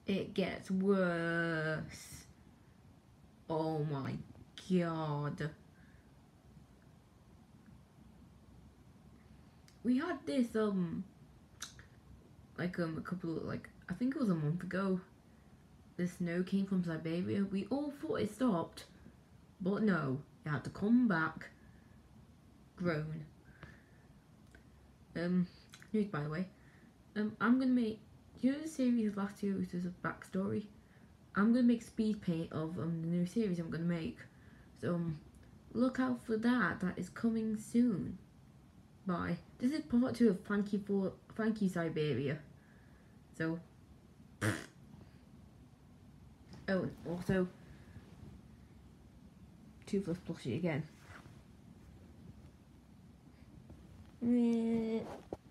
it gets worse. Oh my god. We had this like a couple, like I think it was a month ago. The snow came from Siberia. We all thought it stopped, but no, it had to come back grown. News by the way. I'm gonna make, you know the series last year, which is a backstory. I'm gonna make speed paint of the new series I'm gonna make. So look out for that. That is coming soon. Bye. This is part 2 of Thank You Siberia. So oh, also Toothless plushie again.